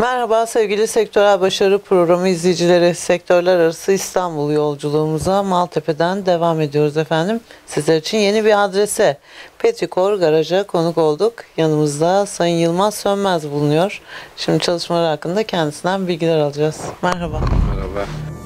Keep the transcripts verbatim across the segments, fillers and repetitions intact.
Merhaba sevgili Sektörel Başarı Programı izleyicileri. Sektörler arası İstanbul yolculuğumuza Maltepe'den devam ediyoruz efendim. Sizler için yeni bir adrese Petrikor Garaj'a konuk olduk. Yanımızda Sayın Yılmaz Sönmez bulunuyor. Şimdi çalışmalar hakkında kendisinden bilgiler alacağız. Merhaba. Merhaba.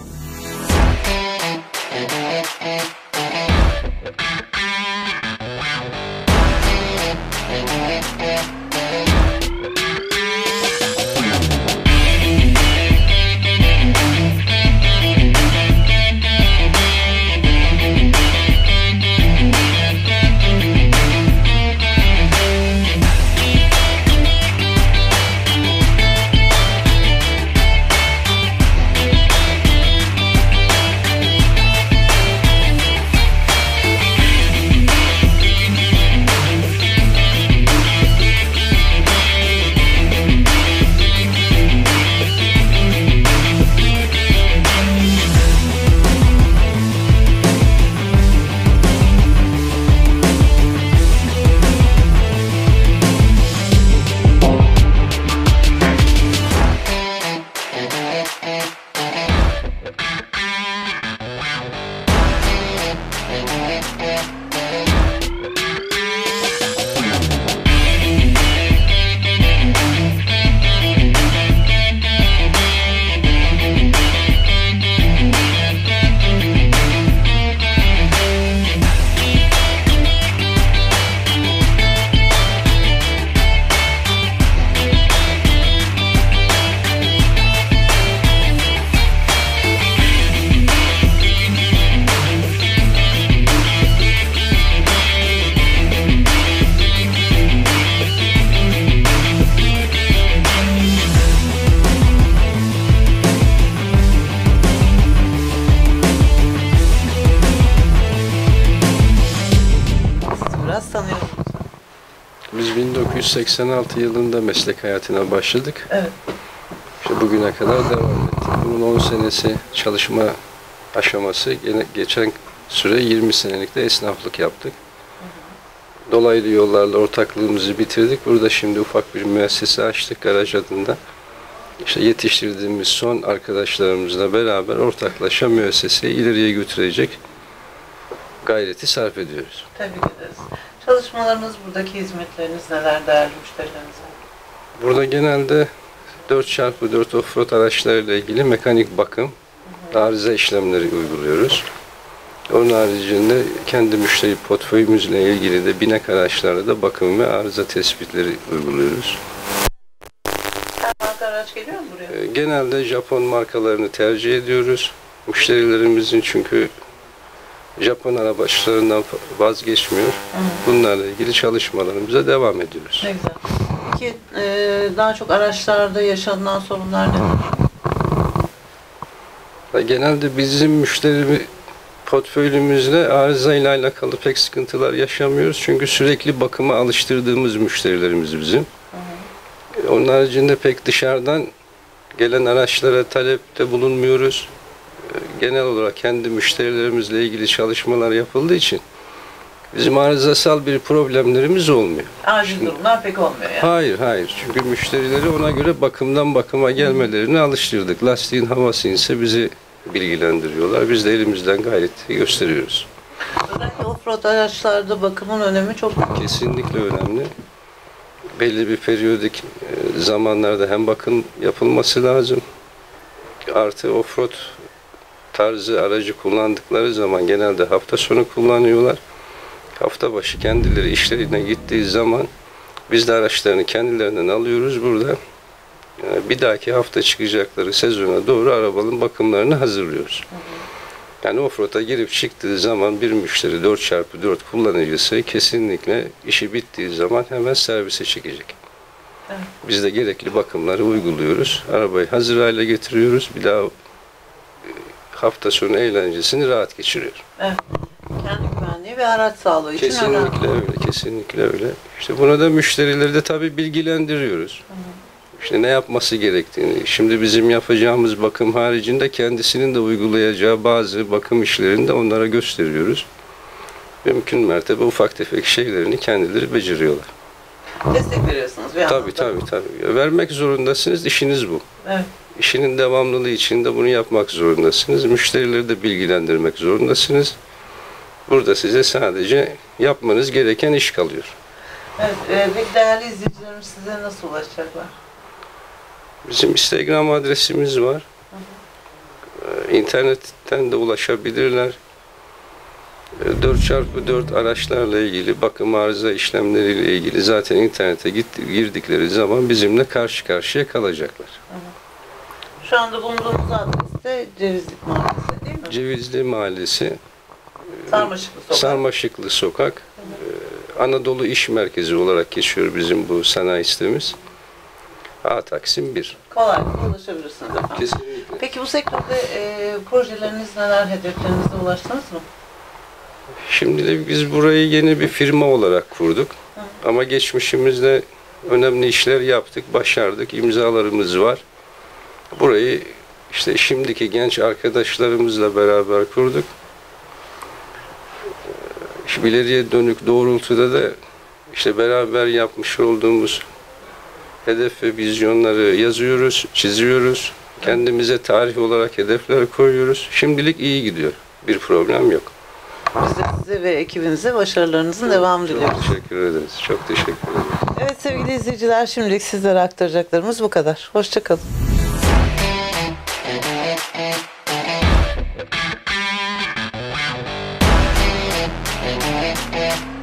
Biz bin dokuz yüz seksen altı yılında meslek hayatına başladık. Evet. İşte bugüne kadar devam ettik. Bunun on senesi çalışma aşaması, geçen süre yirmi senelik de esnaflık yaptık. Dolaylı yollarla ortaklığımızı bitirdik. Burada şimdi ufak bir müessese açtık Garaj adında. İşte yetiştirdiğimiz son arkadaşlarımızla beraber ortaklaşa müesseseyi ileriye götürecek gayreti sarf ediyoruz. Tebrik ederiz. Çalışmalarınız, buradaki hizmetleriniz neler değerli müşterilerinize? Burada genelde dört çarpı dört offroad araçlarıyla ilgili mekanik bakım, hı hı. arıza işlemleri uyguluyoruz. Onun haricinde kendi müşteri portföyümüzle ilgili de binek araçlarda da bakım ve arıza tespitleri uyguluyoruz. Her marka araç geliyor mu buraya? Genelde Japon markalarını tercih ediyoruz. Müşterilerimizin çünkü Japon araçlarından vazgeçmiyor. Hı hı. Bunlarla ilgili çalışmalarımıza devam ediyoruz. Ne güzel. Peki e, daha çok araçlarda yaşanılan sorunlar ne? Genelde bizim müşteri portföyümüzle arıza ile alakalı pek sıkıntılar yaşamıyoruz. Çünkü sürekli bakıma alıştırdığımız müşterilerimiz bizim. Hı hı. Onun haricinde pek dışarıdan gelen araçlara talepte bulunmuyoruz. Genel olarak kendi müşterilerimizle ilgili çalışmalar yapıldığı için bizim arızasal bir problemlerimiz olmuyor. Acil durumlar pek olmuyor yani. Hayır, hayır. Çünkü müşterileri ona göre bakımdan bakıma gelmelerini alıştırdık. Lastiğin havası inse bizi bilgilendiriyorlar. Biz de elimizden gayreti gösteriyoruz. Özellikle offroad araçlarda bakımın önemi çok büyük. Kesinlikle önemli. Belli bir periyodik zamanlarda hem bakım yapılması lazım. Artı offroad tarzı aracı kullandıkları zaman genelde hafta sonu kullanıyorlar. Hafta başı kendileri işlerine gittiği zaman biz de araçlarını kendilerinden alıyoruz burada. Yani bir dahaki hafta çıkacakları sezona doğru arabanın bakımlarını hazırlıyoruz. Hı hı. Yani offroad'a girip çıktığı zaman bir müşteri dört çarpı dört kullanıcısı kesinlikle işi bittiği zaman hemen servise çekecek. Evet. Biz de gerekli bakımları uyguluyoruz. Arabayı hazır hale getiriyoruz. Bir daha hafta sonu eğlencesini rahat geçiriyor. Evet. Kendi güvenliği ve araç sağlığı için kesinlikle önemli. öyle, kesinlikle öyle. İşte buna da müşterileri de tabii bilgilendiriyoruz. Hı hı. İşte ne yapması gerektiğini. Şimdi bizim yapacağımız bakım haricinde kendisinin de uygulayacağı bazı bakım işlerini de onlara gösteriyoruz. Mümkün mertebe ufak tefek şeylerini kendileri beceriyorlar. destek veriyorsunuz bir Tabii anlamda. tabii tabii. Vermek zorundasınız. İşiniz bu. Evet. İşinin devamlılığı için de bunu yapmak zorundasınız. Müşterileri de bilgilendirmek zorundasınız. Burada size sadece yapmanız gereken iş kalıyor. Evet, e, peki değerli izleyicilerimiz size nasıl ulaşacaklar? Bizim Instagram adresimiz var. Ee, İnternetten de ulaşabilirler. Ee, dört çarpı dört araçlarla ilgili bakım arıza işlemleriyle ilgili zaten internete gitti, girdikleri zaman bizimle karşı karşıya kalacaklar. Şu anda bulunduğumuz adres de Cevizlik Mahallesi değil mi? Cevizli Mahallesi, Sarmaşıklı Sokak. Sarmaşıklı Sokak, ee, Anadolu İş Merkezi olarak geçiyor bizim bu sanayi sitemiz. A Taksim bir. Kolaylıkla ulaşabilirsiniz efendim. Kesinlikle. Peki bu sektörde e, projeleriniz neler, hedeflerinize ulaştınız mı? Şimdi de biz burayı yeni bir firma olarak kurduk. Hı. Ama geçmişimizde önemli işler yaptık, başardık, imzalarımız var. Burayı işte şimdiki genç arkadaşlarımızla beraber kurduk. Ee, İleriye dönük doğrultuda da işte beraber yapmış olduğumuz hedef ve vizyonları yazıyoruz, çiziyoruz. Kendimize tarih olarak hedefler koyuyoruz. Şimdilik iyi gidiyor. Bir problem yok. Biz de size ve ekibinize başarılarınızın devamını Çok diliyoruz. teşekkür ederiz. Çok teşekkür ederim. Evet sevgili izleyiciler, şimdilik sizlere aktaracaklarımız bu kadar. Hoşça kalın.